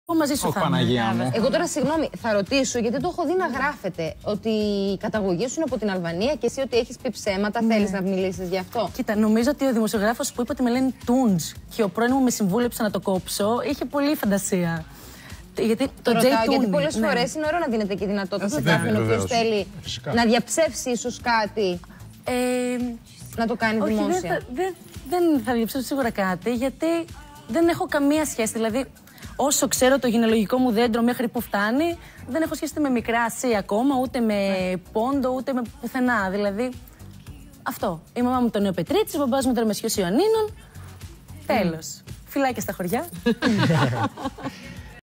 Μαζί σου θα είμαι. Εγώ τώρα συγγνώμη, θα ρωτήσω γιατί το έχω δει να γράφεται ότι η καταγωγή σου είναι από την Αλβανία και εσύ ότι έχεις πει ψέματα. Θέλεις να μιλήσεις γι' αυτό? Κοίτα, νομίζω ότι ο δημοσιογράφος που είπε ότι με λένε Τούντζ και ο πρώην μου με συμβούλεψε να το κόψω, είχε πολύ φαντασία. Γιατί το γιατί πολλές φορές είναι ωραίο να δίνετε και δυνατότητα σε κάποιον ο οποίος θέλει να διαψεύσει ίσως κάτι. Να το κάνει δημόσια. Δεν θα διαψεύσω σίγουρα κάτι, γιατί δεν έχω καμία σχέση. Δηλαδή, όσο ξέρω το γυναιλογικό μου δέντρο μέχρι που φτάνει, δεν έχω σχέση με μικρά ασία ακόμα, ούτε με πόντο, ούτε με πουθενά. Δηλαδή, αυτό. Η μαμά μου τον Νεοπετρίτσης, ο μπαμπάς μου τον Μεσιός Ιωαννίνων. Τέλος. Φιλάκια στα χωριά.